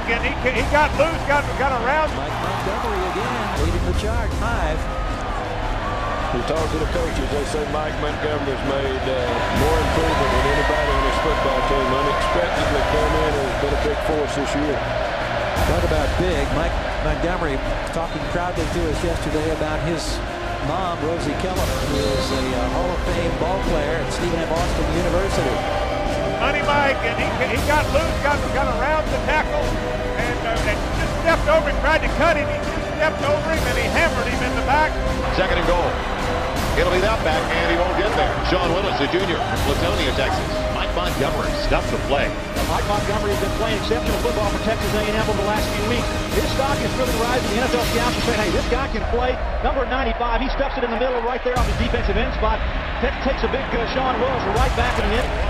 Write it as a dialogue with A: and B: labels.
A: and he got loose, got around.
B: Mike Montgomery again, leading the charge, 5.
C: You talk to the coaches, they say Mike Montgomery's made more improvement than anybody on his football team. Unexpectedly come in and has been a big force this year.
B: Talk about big. Mike Montgomery talking proudly to us yesterday about his mom, Rosie Keller, who is a Hall of Fame ball player at Stephen F. Austin University.
A: Money Mike, and he got loose, got around the tackle, and just stepped over him, tried to cut him. He just stepped over him, and he hammered him in the back.
D: 2nd and goal. It'll be that back, and he won't get there. Sean Willis, the junior from Latonia, Texas. Mike Montgomery stuffed the play.
E: Mike Montgomery has been playing exceptional football for Texas A&M over the last few weeks. His stock is really rising. The NFL scouts are saying, hey, this guy can play. Number 95, he stuffs it in the middle right there on the defensive end spot. Takes a big Sean Willis right back in the end.